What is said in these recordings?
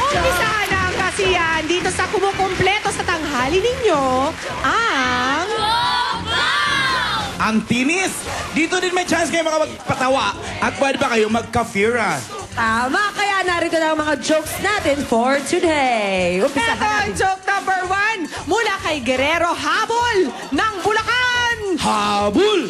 Umpisahan na ang kasiyahan dito sa kumukumpleto sa tanghali ninyo, ang tinis! Dito din may chance kayo makapagpatawa at pwede ba kayo magka-fearan? Tama, kaya narito na ang mga jokes natin for today. Umpisahan Ito ang natin. joke number 1 mula kay Guerrero Habol ng Bulacan. Habol!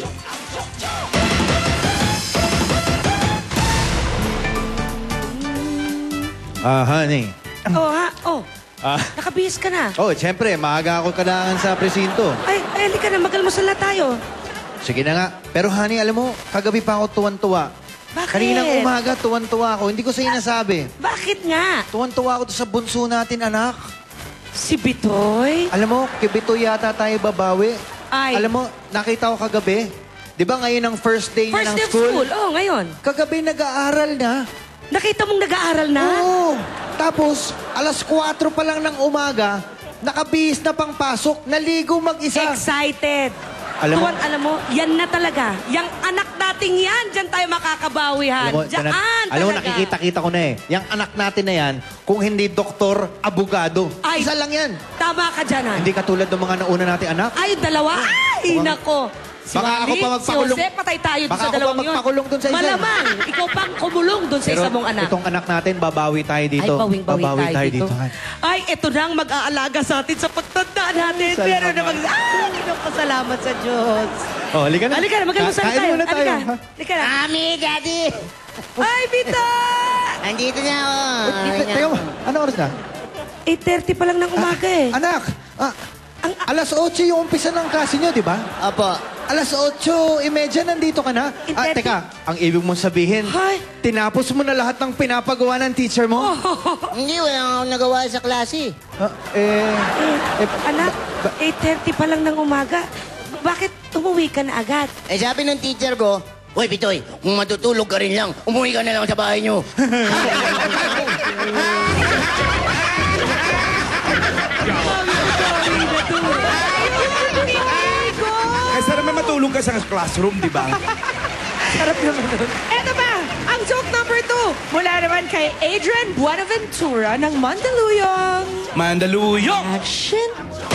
Honey. Nakabihis ka na. Siyempre, maaga ako kailangan sa presinto. Ay, halika na, mag-almusal na tayo. Sige na nga. Pero honey, alam mo, kagabi pa ako tuwan-tuwa. Bakit? Kaninang umaga, tuwan-tuwa ako. Hindi ko sa'yo nasabi. Bakit nga? Tuwan-tuwa ako sa bunso natin, anak. Si Bitoy? Alam mo, kay Bitoy yata tayo babawi. Ay. Alam mo, nakita ko kagabi. Di ba ngayon ang first day niya First ng day of school? school? Oo, ngayon. Kagabi nag-aaral na. Nakita mong nag-aaral na? Oo. Tapos, alas 4 pa lang ng umaga, nakabihis na pang pasok, naligo mag-isa. Excited. Alam mo- Tuwan, alam mo, yan na talaga. Yang anak nating yan, dyan tayo makakabawihan. Diyan alam mo, talaga. nakikita-kita ko na eh. Yung anak natin na yan, kung hindi doktor, abogado. Ay. Isa lang yan. Tama ka dyan, Hindi katulad ng mga nauna natin anak. Ay, dalawa? Ay, nako. Si Baka ako Wally, pa magpakulong. Si Jose, patay tayo dun Baka sa ako pa dalawang yun. magpakulong dun sa isa. Malamang, ikaw pang kumulong dun sa isa mong anak. itong anak natin, babawi tayo dito. Ay, bawing-bawi tayo dito. Han. Ay, ito na ang mag-aalaga sa atin sa pagtanda natin. Salamat. Pero na pasalamat sa Diyos. Halika na. Halika na, mag-almusal Kain tayo. muna tayo. Halika. ha? Halika na. Mami, Daddy! Ay, Bita! Andito na ako. Teka mo, ano oras na? 8:30 pa lang ng umaga eh. Anak, alas 8 yung umpisa ng klase nyo, di ba? Opo. Alas 8:30 nandito ka na? Teka, ang ibig mong sabihin, Hay. tinapos mo na lahat ng pinapagawa ng teacher mo? Hindi, wala akong nagawa sa klase. Anak, 8:30 pa lang ng umaga. Bakit umuwi ka na agad? Sabi ng teacher ko, Hoy, Pitoy, kung matutulog ka rin lang, umuwi ka na lang sa bahay niyo. Kaysa naman matulog ka sa classroom, di ba? Sarap naman nun. Ito pa, ang joke number 2 mula naman kay Adrian Buenaventura ng Mandaluyong. Mandaluyong! Action!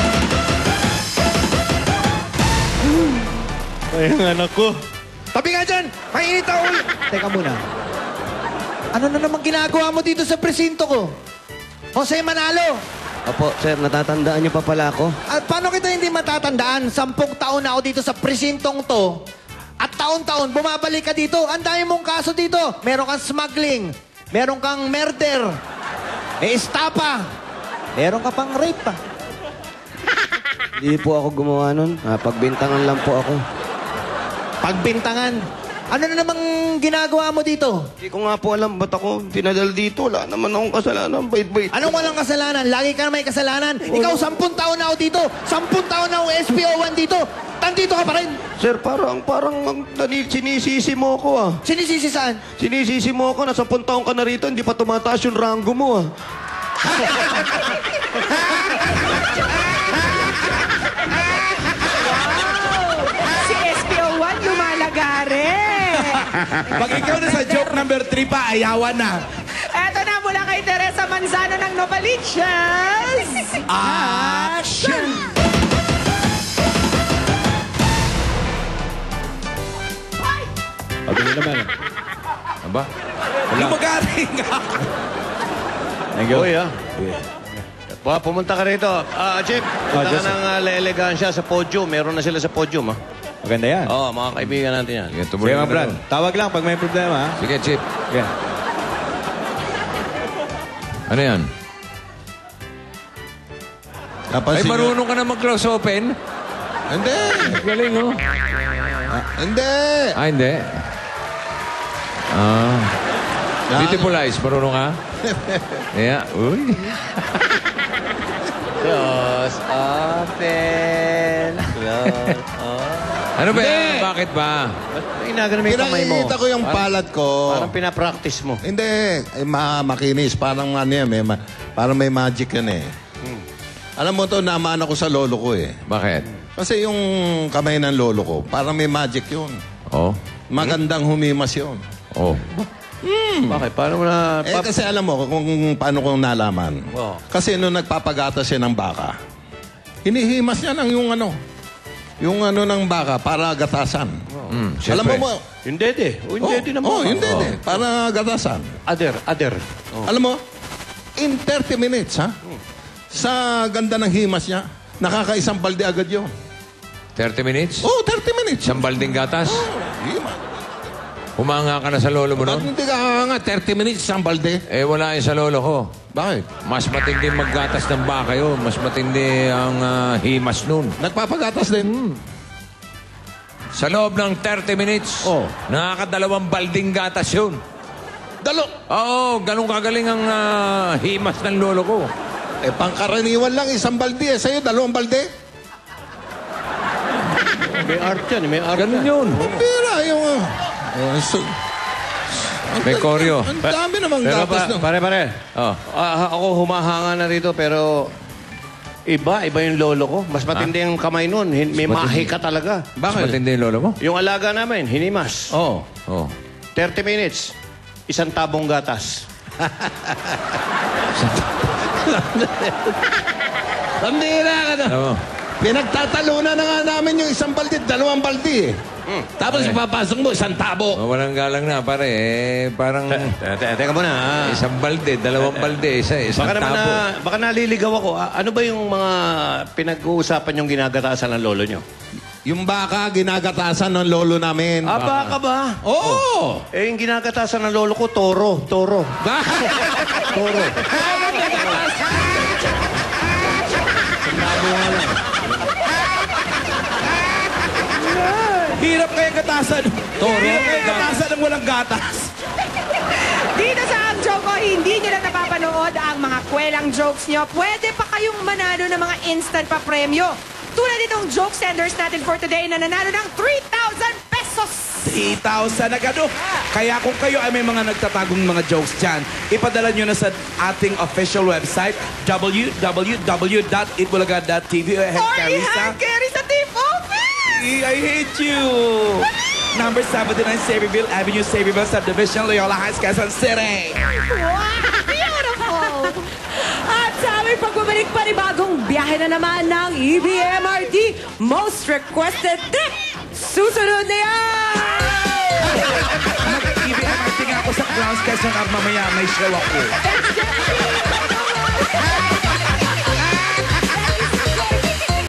Ay, ang anak ko. Tabi nga dyan! Mainit ako! Teka muna. Ano na naman ginagawa mo dito sa presinto ko? Jose Manalo! Opo, sir, natatandaan niyo pa pala ako? At paano kita hindi matatandaan? 10 taon na ako dito sa presintong to. At taon-taon, bumabalik ka dito. Ang dami mong kaso dito. Meron kang smuggling. Meron kang murder. May estapa. Meron ka pang rape pa. Hindi po ako gumawa nun. Pagbintangan lang po ako. Pagbintangan. Ano na namang ginagawa mo dito? Hindi ko nga po alam ba't ako pinadal dito. Wala naman akong kasalanan. Bait-bait. Anong walang kasalanan? Lagi ka na may kasalanan. Ikaw, 10 taon na ako dito. 10 taon na ako SPO1 dito. Tandito ka pa rin. Sir, parang sinisisi mo ako ah. Sinisisi saan? Sinisisi mo ako na 10 taon ka na rito, hindi pa tumataas yung ranggo mo ah. Si SPO1 lumalagare. Pag ikaw na sa joke number 3 pa, ayawan na. Ito na mula kay Teresa Manzano ng Novaliches. Action! Sabi niyo naman. Aba? Lumagari nga. Thank you. Uy ah. Pumunta ka rito. Jeep, punta ka ng elegansya sa podium. Meron na sila sa podium ah. Maganda yan. Oo, mga kaibigan natin yan. Sige, mga Brad. Tawag lang pag may problema, ha? Sige, Chip. Sige. Ano yan? Ay, marunong ka na mag-close open? Hindi. Galing, no? Hindi. Hindi. Beautiful eyes, marunong ka? Yeah. Uy. Close open. Close open. Ano ba yan? Bakit ba? Inagano may kamay mo. Pinakikita ko yung palad ko. Parang pinapractice mo. Hindi. Makinis. Parang ano yan. Parang may magic yan eh. Alam mo to, namaan ako sa lolo ko eh. Bakit? Kasi yung kamay ng lolo ko, parang may magic yun. Oh. Magandang humimas yun. Oh. Bakit? Paano mo na... Kasi alam mo kung paano ko nalaman. Oo. Kasi nung nagpapagatas siya ng baka, hinihimas niya ng yung ng baka para gatasan. Alam Siyempre. mo, Yung dede. O yung dede ng baka. yung dede, para gatasan. Ader. Alam mo, in 30 minutes, ha? Sa ganda ng himas niya, nakakaisang balde agad yun. 30 minutes? Oh, 30 minutes. Isang balding gatas? Himas. Humanga ka na sa lolo mo Ba't noon? hindi ka nga 30 minutes isang balde? Eh, wala yun sa lolo ko. Bakit? Mas matindi maggatas ng baka yun. Mas matindi ang himas nun. Nagpapagatas din. Sa loob ng 30 minutes, nakakadalawang balding gatas yun. Oo, ganun kagaling ang himas ng lolo ko. Pangkaraniwan lang isang balde. Sa'yo, 2 balde? May art yan. May art Ganun yan. yun. Pira, yung... May koryo. Ang dami namang Pero gatas. No? pare. Oh. Ako humahanga na rito pero iba yung lolo ko. Mas matindi ang kamay nun. May mahi ka talaga. Mas matindi yung lolo mo? Yung alaga namin, hinimas. Oo. Oh. 30 minutes, isang tabong gatas. Tandira ka na. Ano? Pinagtatalunan na nga namin yung isang balde, 2 balde eh. Tapos ipapasok mo, isang tabo. Walang galang na, pare. Parang Teka muna. isang balde, 2 balde, isang tabo. Baka naliligaw ako. Ano ba yung mga pinag-uusapan yung ginagatasan ng lolo nyo? Yung baka, ginagatasan ng lolo namin. Baka ba? Oo! Eh, yung ginagatasan ng lolo ko, toro. Toro. Hirap kaya gatasan. Toro. Hirap kaya gatasan ng walang gatas. Dito sa Ang Joke Ko, hindi nyo lang napapanood ang mga kwelang jokes nyo. Pwede pa kayong manalo ng mga instant pa premyo. Tulad itong joke senders natin for today na nanalo ng 3,000 pesos. 3,000 na gano. Kaya kung kayo ay may mga nagtatagong mga jokes dyan, ipadala nyo na sa ating official website, www.itbulaga.tv. Or i-hand carry sa team office! I hate you! Number 79, Savyville Avenue, Savyville Subdivision, Loyola Heights, Quezon City. Wow! Beautiful! At sa aming pagbabalik panibagong biyahe na naman ng EBMRT Most Requested Trip. Susunod na yan! Mag-EBMRT nga ako sa grounds, Quezon, mamaya may show ako.